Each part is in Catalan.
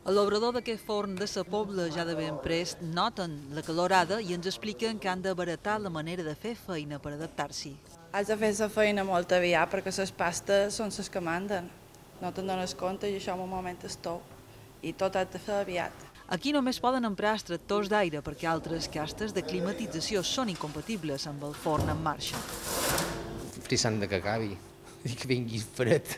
A l'obrador d'aquest forn de sa Pobla ja de ben prest noten la calorada i ens expliquen que han d'abaratar la manera de fer feina per adaptar-s'hi. Has de fer la feina molt aviat perquè les pastes són les que manden. No te'n dones compte i això en un moment és tot. I tot has de fer aviat. Aquí només poden emprar extractors d'aire perquè altres castes de climatització són incompatibles amb el forn en marxa. Frissant de que acabi i que vingui fred.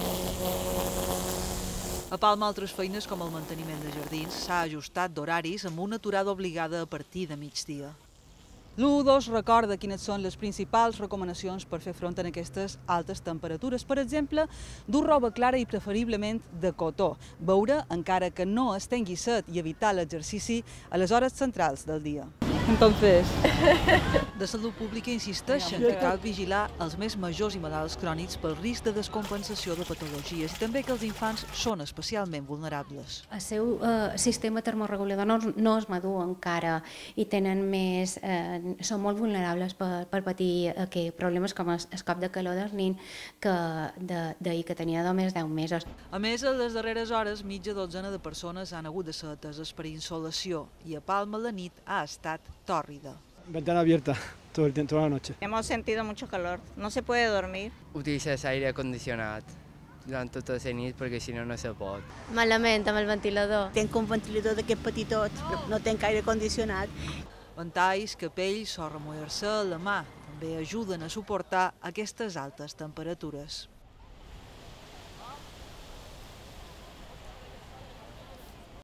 A Palma, altres feines com el manteniment de jardins s'ha ajustat d'horaris amb una aturada obligada a partir de migdia. L'U2 recorda quines són les principals recomanacions per fer front a aquestes altes temperatures. Per exemple, dur roba clara i preferiblement de cotó, beure encara que no es tingui set i evitar l'exercici a les hores centrals del dia. Entonces, de Salut Pública insisteixen que cal vigilar els més majors i malalts crònics pel risc de descompensació de patologies i també que els infants són especialment vulnerables. El seu sistema termorregulador no es madur encara i tenen més, són molt vulnerables per patir problemes com el cop de calor del nin d'ahir que tenia només 10 mesos. A més, a les darreres hores, mitja dotzena de persones han hagut de ser ateses per insolació i a Palma la nit ha estat tòrrida. Ventana abierta todo el tiempo, toda la noche. Hemos sentido mucho calor, no se puede dormir. Utilitzes aire acondicionat durant tota la nit perquè si no, no se pot. Malament amb el ventilador. Tenc un ventilador d'aquests petitots, però no tenc aire condicionat. Ventalls, capells o remullar-se a la mà també ajuden a suportar aquestes altes temperatures.